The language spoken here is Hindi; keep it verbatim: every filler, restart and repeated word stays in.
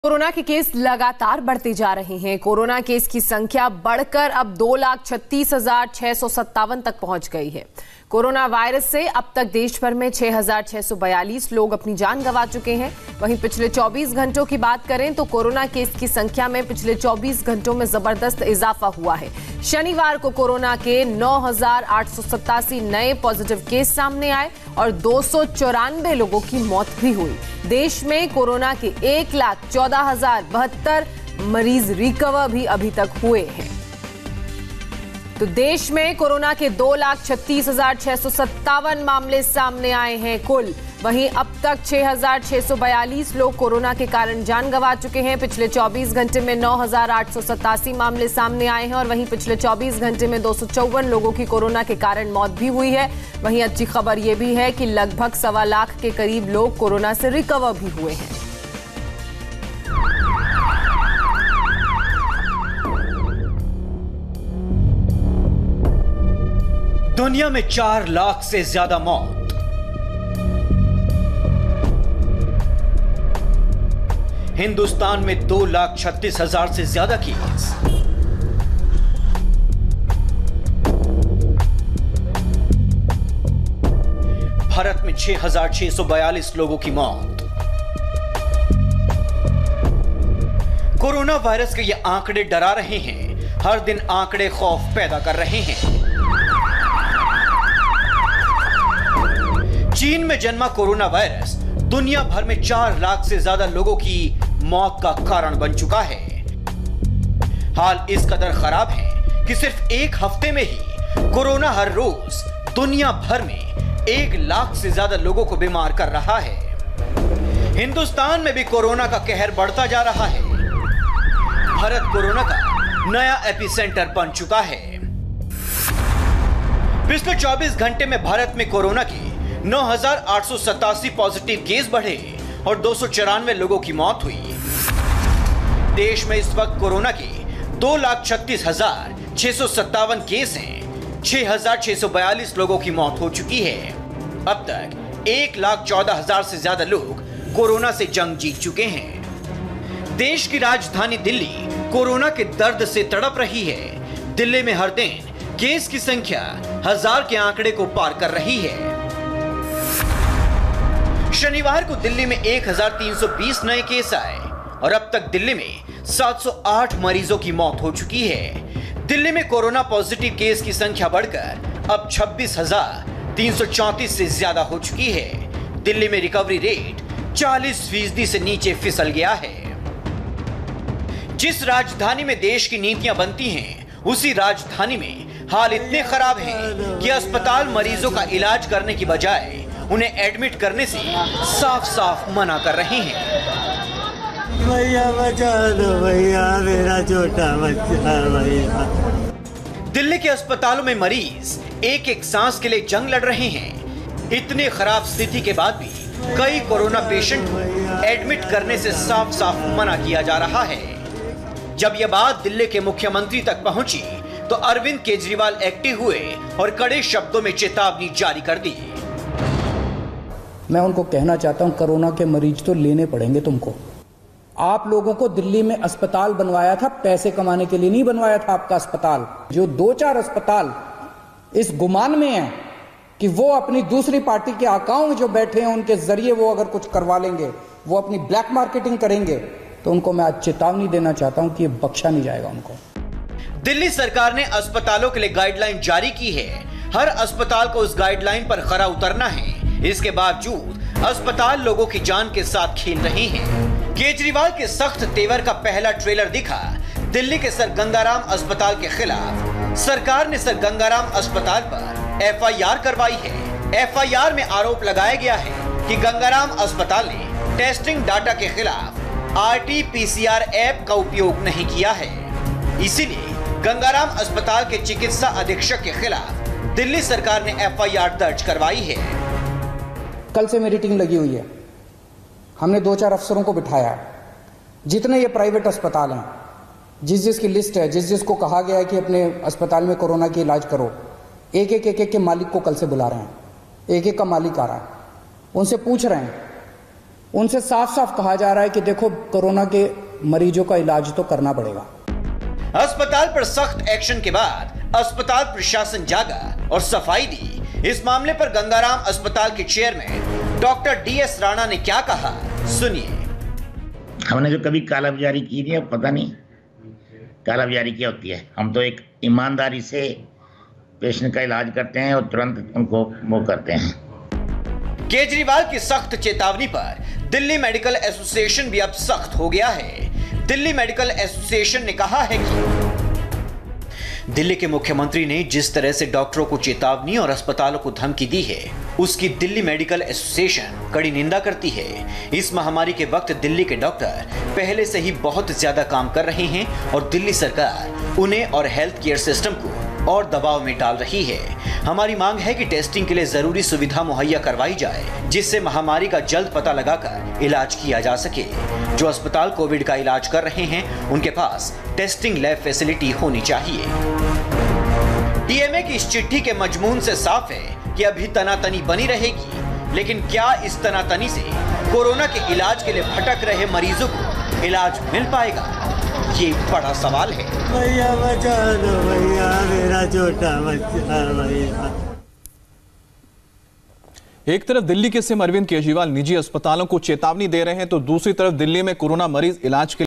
कोरोना के केस लगातार बढ़ते जा रहे हैं। कोरोना केस की संख्या बढ़कर अब दो लाख छत्तीस हजार छह सौ सत्तावन तक पहुंच गई है। कोरोना वायरस से अब तक देश भर में छह हजार छह सौ बयालीस लोग अपनी जान गंवा चुके हैं। वहीं पिछले चौबीस घंटों की बात करें तो कोरोना केस की संख्या में पिछले चौबीस घंटों में जबरदस्त इजाफा हुआ है। शनिवार को कोरोना के नौ हजार आठ सौ सत्तासी नए पॉजिटिव केस सामने आए और दो सौ चौरानवे लोगों की मौत भी हुई। देश में कोरोना के एक लाख चौदह हजार बहत्तर मरीज रिकवर भी अभी तक हुए हैं। तो देश में कोरोना के दो लाख छत्तीस हजार छह सौ सत्तावन मामले सामने आए हैं कुल। वहीं अब तक छह हजार छह सौ बयालीस लोग कोरोना के कारण जान गंवा चुके हैं। पिछले चौबीस घंटे में नौ हजार आठ सौ सतासी मामले सामने आए हैं और वहीं पिछले चौबीस घंटे में दो सौ चौवन लोगों की कोरोना के कारण मौत भी हुई है। वहीं अच्छी खबर यह भी है कि लगभग सवा लाख के करीब लोग कोरोना से रिकवर भी हुए हैं। दुनिया में चार लाख से ज्यादा मौत, हिंदुस्तान में दो लाख छत्तीस हजार से ज्यादा केस, भारत में छह हजार छह सौ बयालीस लोगों की मौत। कोरोना वायरस के ये आंकड़े डरा रहे हैं। हर दिन आंकड़े खौफ पैदा कर रहे हैं। चीन में जन्मा कोरोना वायरस दुनिया भर में चार लाख से ज्यादा लोगों की मौत का कारण बन चुका है। हाल इस कदर खराब है कि सिर्फ एक हफ्ते में ही कोरोना हर रोज दुनिया भर में एक लाख से ज्यादा लोगों को बीमार कर रहा है। हिंदुस्तान में भी कोरोना का कहर बढ़ता जा रहा है। भारत कोरोना का नया एपिसेंटर बन चुका है। पिछले चौबीस घंटे में भारत में कोरोना की नौ हजार आठ सौ सतासी पॉजिटिव केस बढ़े और दो सौ चौरानवे लोगों की मौत हुई। देश में इस वक्त कोरोना के दो लाख छत्तीस हजार छह सौ सत्तावन केस हैं। छह हजार छह सौ बयालीस लोगों की मौत हो चुकी है। अब तक एक लाख चौदह हजार से ज्यादा लोग कोरोना से जंग जीत चुके हैं। देश की राजधानी दिल्ली कोरोना के दर्द से तड़प रही है। दिल्ली में हर दिन केस की संख्या हजार के आंकड़े को पार कर रही है। शनिवार को दिल्ली में एक हजार तीन सौ बीस नए केस आए और अब तक दिल्ली में सात सौ आठ मरीजों की मौत हो चुकी है। दिल्ली में कोरोना पॉजिटिव केस की संख्या बढ़कर अब छब्बीस हजार तीन सौ चौंतीस से ज्यादा हो चुकी है। दिल्ली में रिकवरी रेट चालीस फीसदी से नीचे फिसल गया है। जिस राजधानी में देश की नीतियां बनती हैं, उसी राजधानी में हाल इतने खराब हैं कि अस्पताल मरीजों का इलाज करने की बजाय उन्हें एडमिट करने से साफ साफ मना कर रहे हैं। भैया बचा दो भैया, मेरा छोटा बच्चा भैया। दिल्ली के अस्पतालों में मरीज एक एक सांस के लिए जंग लड़ रहे हैं। इतने खराब स्थिति के बाद भी कई कोरोना पेशेंट को एडमिट करने से साफ साफ मना किया जा रहा है। जब यह बात दिल्ली के मुख्यमंत्री तक पहुंची तो अरविंद केजरीवाल एक्टिव हुए और कड़े शब्दों में चेतावनी जारी कर दी। मैं उनको कहना चाहता हूं, कोरोना के मरीज तो लेने पड़ेंगे तुमको। आप लोगों को दिल्ली में अस्पताल बनवाया था, पैसे कमाने के लिए नहीं बनवाया था आपका अस्पताल। जो दो चार अस्पताल इस गुमान में है कि वो अपनी दूसरी पार्टी के अकाउंट जो बैठे हैं उनके जरिए वो अगर कुछ करवा लेंगे, वो अपनी ब्लैक मार्केटिंग करेंगे, तो उनको मैं आज चेतावनी देना चाहता हूं कि ये बख्शा नहीं जाएगा उनको। दिल्ली सरकार ने अस्पतालों के लिए गाइडलाइन जारी की है। हर अस्पताल को उस गाइडलाइन पर खरा उतरना है। इसके बावजूद अस्पताल लोगों की जान के साथ खेल रहे हैं। केजरीवाल के सख्त तेवर का पहला ट्रेलर दिखा दिल्ली के सर गंगाराम अस्पताल के खिलाफ। सरकार ने सर गंगाराम अस्पताल पर एफ आई आर करवाई है। एफ आई आर में आरोप लगाया गया है कि गंगाराम अस्पताल ने टेस्टिंग डाटा के खिलाफ R T P C R app का उपयोग नहीं किया है। इसीलिए गंगाराम अस्पताल के चिकित्सा अधीक्षक के खिलाफ दिल्ली सरकार ने एफ आई आर दर्ज करवाई है। कल से मेरी टीम लगी हुई है। हमने दो चार अफसरों को बिठाया है। जितने ये प्राइवेट अस्पताल हैं, जिस जिस की लिस्ट है, जिस जिस को कहा गया है कि अपने अस्पताल में कोरोना की इलाज करो, एक एक एक एक के मालिक को कल से बुला रहे हैं। एक एक का मालिक आ रहा है, उनसे पूछ रहे हैं उनसे साफ साफ कहा जा रहा है कि देखो कोरोना के मरीजों का इलाज तो करना पड़ेगा। अस्पताल पर सख्त एक्शन के बाद अस्पताल प्रशासन जागा और सफाई दी। इस मामले पर गंगाराम अस्पताल के chairman doctor D S Rana ने क्या कहा, सुनिए। हमने तो कभी कालाबाजारी की नहीं है, पता नहीं कालाबाजारी क्या होती है। हम तो एक ईमानदारी से पेशेंट का इलाज करते हैं और तुरंत उनको वो करते हैं। केजरीवाल की सख्त चेतावनी पर दिल्ली मेडिकल एसोसिएशन भी अब सख्त हो गया है। दिल्ली मेडिकल एसोसिएशन ने कहा है कि दिल्ली के मुख्यमंत्री ने जिस तरह से डॉक्टरों को चेतावनी और अस्पतालों को धमकी दी है, उसकी दिल्ली मेडिकल एसोसिएशन कड़ी निंदा करती है। इस महामारी के वक्त दिल्ली के डॉक्टर पहले से ही बहुत ज्यादा काम कर रहे हैं और दिल्ली सरकार उन्हें और हेल्थ केयर सिस्टम को और दबाव में डाल रही है। हमारी मांग है कि टेस्टिंग के लिए जरूरी सुविधा मुहैया करवाई जाए, जिससे महामारी का जल्द पता लगाकर इलाज किया जा सके। जो अस्पताल कोविड का इलाज कर रहे हैं, उनके पास टेस्टिंग लैब फैसिलिटी होनी चाहिए। टीएमए की इस चिट्ठी के मजमून से साफ है कि अभी तनातनी बनी रहेगी, लेकिन क्या इस तनातनी से कोरोना के इलाज के लिए भटक रहे मरीजों को इलाज मिल पाएगा, ये बड़ा सवाल है। भैया बचा दो भैया, मेरा छोटा बच्चा भैया। एक तरफ दिल्ली के सीएम अरविंद केजरीवाल निजी अस्पतालों को चेतावनी दे रहे हैं, तो दूसरी तरफ दिल्ली में कोरोना मरीज इलाज के